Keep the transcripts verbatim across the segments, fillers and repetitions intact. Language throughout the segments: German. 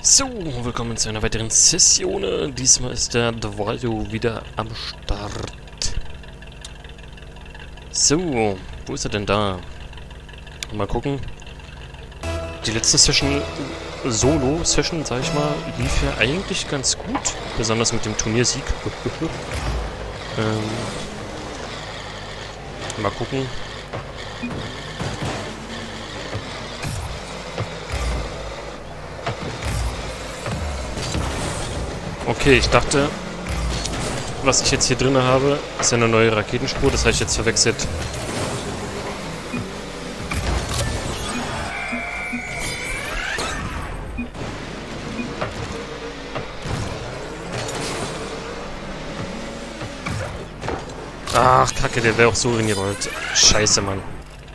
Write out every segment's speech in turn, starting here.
So, willkommen zu einer weiteren Session. Diesmal ist der Dvaldo wieder am Start. So, wo ist er denn da? Mal gucken. Die letzte Session, Solo-Session, sag ich mal, lief ja eigentlich ganz gut. Besonders mit dem Turniersieg. ähm, mal gucken. Okay, ich dachte, was ich jetzt hier drin habe, ist ja eine neue Raketenspur. Das habe ich jetzt verwechselt. Ach, Kacke, der wäre auch so reingerollt. Scheiße, Mann.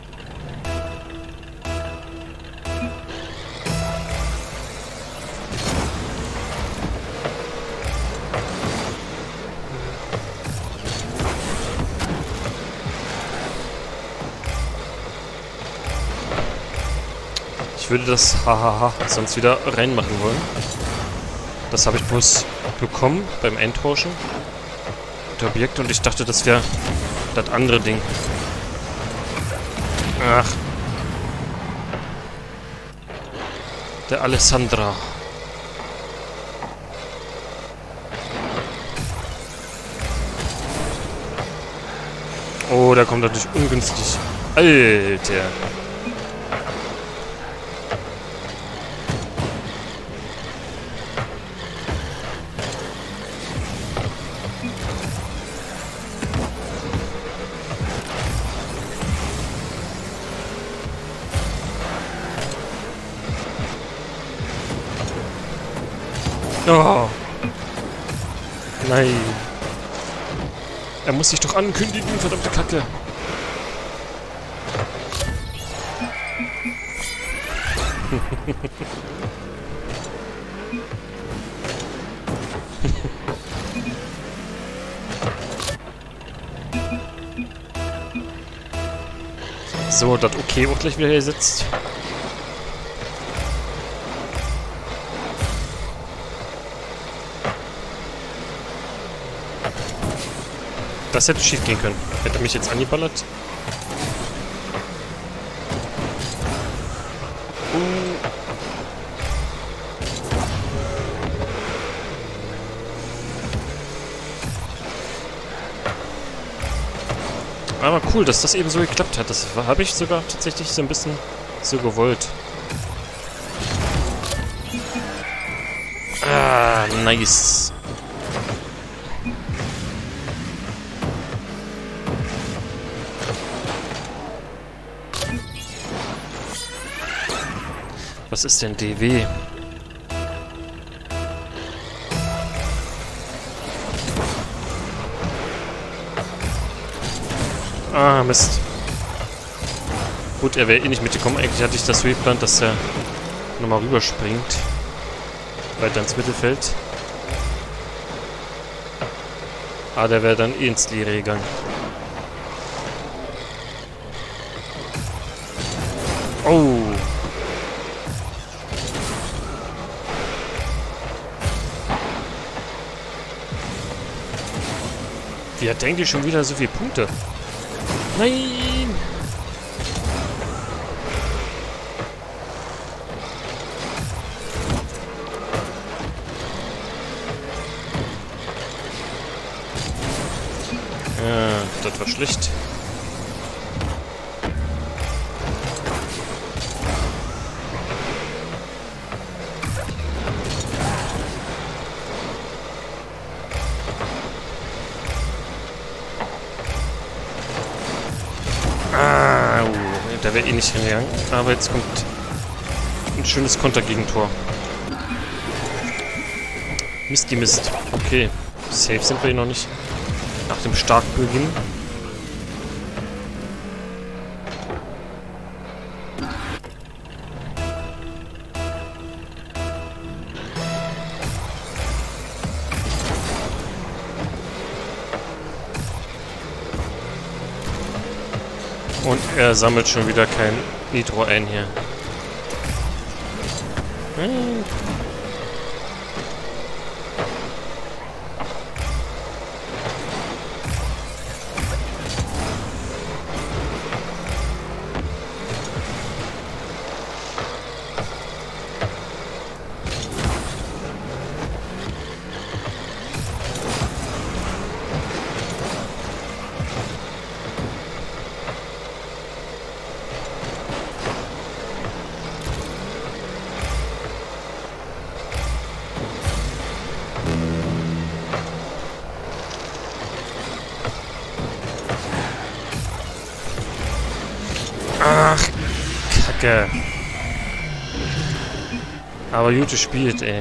Ich würde das Hahaha sonst wieder reinmachen wollen. Das habe ich bloß bekommen beim Eintauschen der Objekte und ich dachte, das wäre das andere Ding. Ach. Der Alessandra. Oh, da kommt natürlich ungünstig. Alter. Oh. Nein. Er muss sich doch ankündigen, verdammte Kacke. So, das okay auch gleich wieder hier sitzt. Das hätte schief gehen können. Hätte er mich jetzt angeballert. Uh. Aber cool, dass das eben so geklappt hat. Das habe ich sogar tatsächlich so ein bisschen so gewollt. Ah, nice. Was ist denn D W? Ah, Mist. Gut, er wäre eh nicht mitgekommen. Eigentlich hatte ich das so geplant, dass er nochmal rüberspringt. Weiter ins Mittelfeld. Ah, der wäre dann eh ins Leere gegangen. Oh. Wie hat der eigentlich schon wieder so viele Punkte? Nein! Ja, das war schlecht. Ah, uh, da wäre eh nicht hingegangen. Aber jetzt kommt ein schönes Kontergegentor. Mist, die Mist. Okay, safe sind wir hier noch nicht. Nach dem Startbeginn. Und er sammelt schon wieder kein Nitro ein hier. Hm. Kacke. Aber gut gespielt, ey.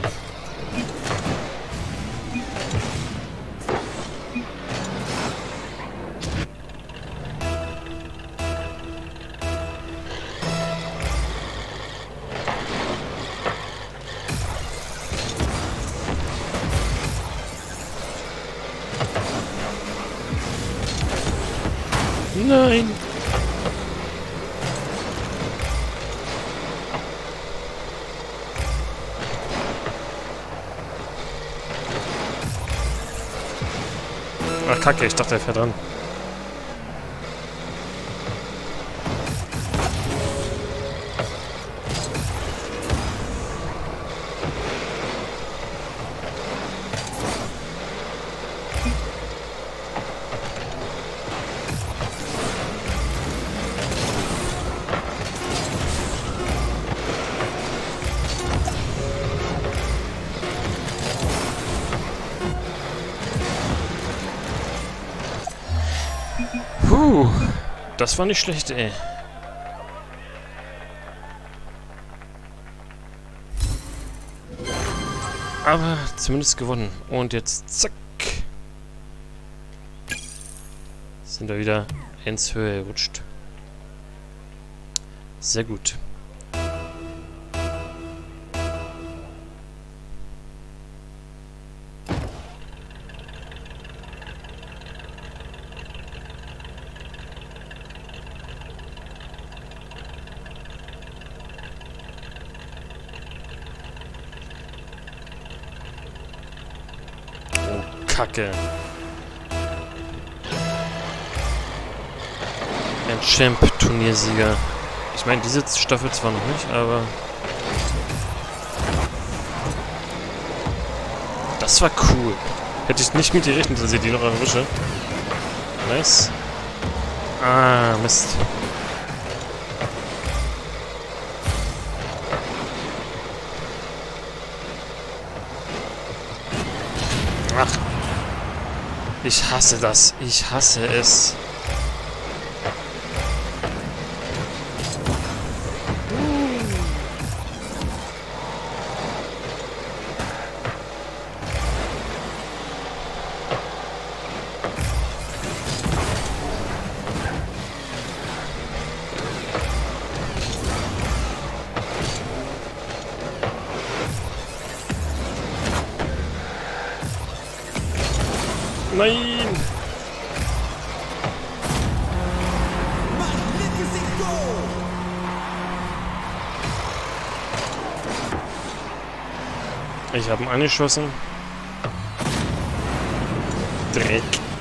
Nein! Ach, Kacke, ich dachte, er fährt dran. Puh, das war nicht schlecht, ey. Aber zumindest gewonnen. Und jetzt zack. Sind wir wieder ins Höhe gerutscht. Sehr gut. Kacke. Ein Champ-Turniersieger. Ich meine, diese Staffel zwar noch nicht, aber... Das war cool. Hätte ich nicht mit gerechnet, dass ich die noch erwische. Nice. Ah, Mist. Ach. Ich hasse das. Ich hasse es. Nein! Ich habe ihn angeschossen. Dreck.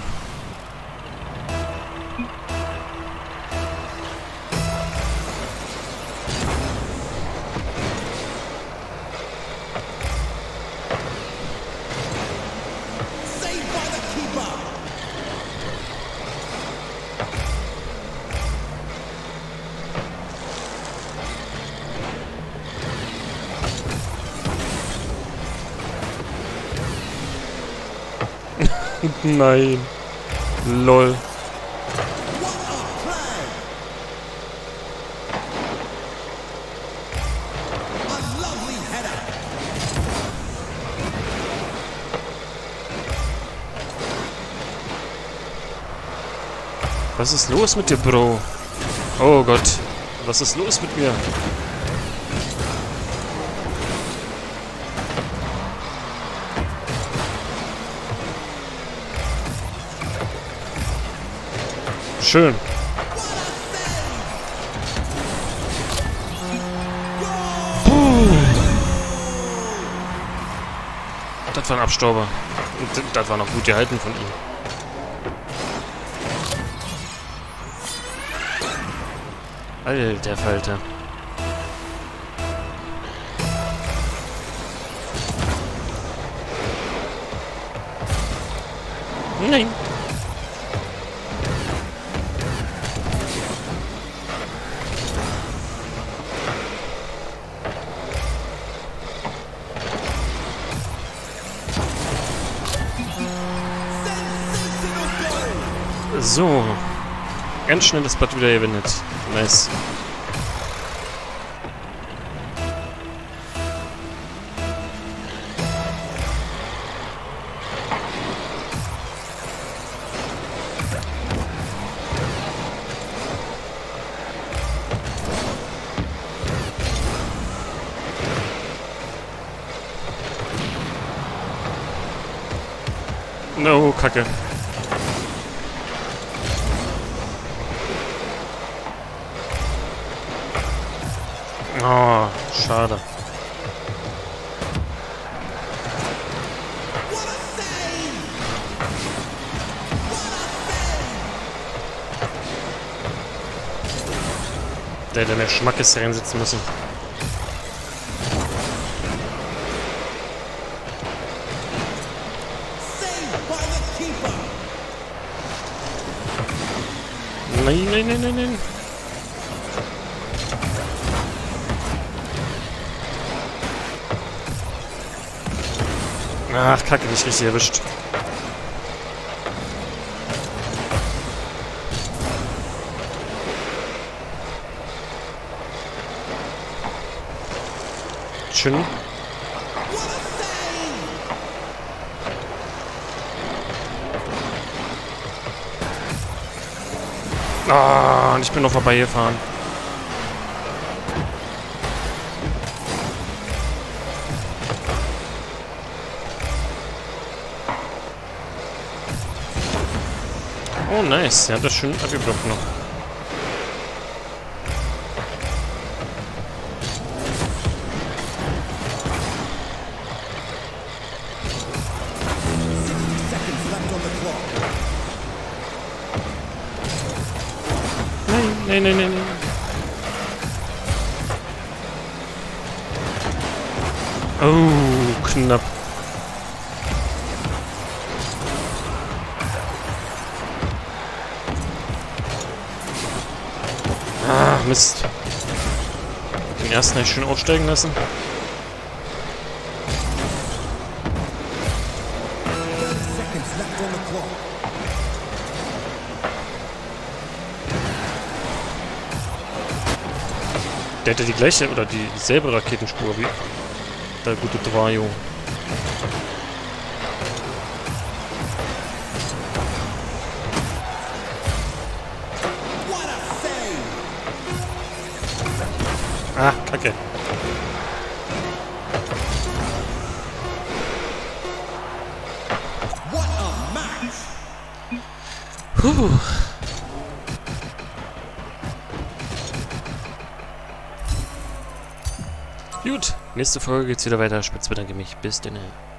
Nein. Lol. Was ist los mit dir, Bro? Oh Gott. Was ist los mit mir? Schön. Puh. Das war ein Abstauber. Und das war noch gut gehalten von ihm. Alter Falter. Nein. So. Ganz schnell das Blatt wieder gewendet. Nice. No, Kacke. Oh, schade. Der hätte mehr Schmackes reinsetzen müssen. Nein, nein, nein, nein, nein. Ach, Kacke, nicht richtig erwischt. Schön. Ah, und ich bin noch vorbeigefahren. Oh, nice. Er hat das schön abgeblockt noch. Nein, nein, nein, nein. Oh, knapp. Ah, Mist. Den ersten habe ich schön aufsteigen lassen. Der hätte die gleiche oder dieselbe Raketenspur wie der gute Dvajo. Ah, Kacke. Puh. Gut, nächste Folge geht's wieder weiter. Spitz bedanke mich. Bis denn.